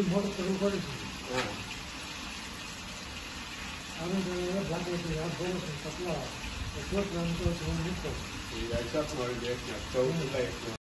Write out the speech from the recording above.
motor ತೆಗೆದುಕೊಳ್ಳಿ ಹಾಂ ಆಮೇಲೆ ಬ್ಲಾಕ್ ಆಯ್ತು ಯಾವ ಬೋನಸ್ ತಪ್ಪಲ 20 ಅಂತ ತಗೊಂಡು ಈಗ 2 ಮಾಡಿದ್ರೆ ಎಷ್ಟು 14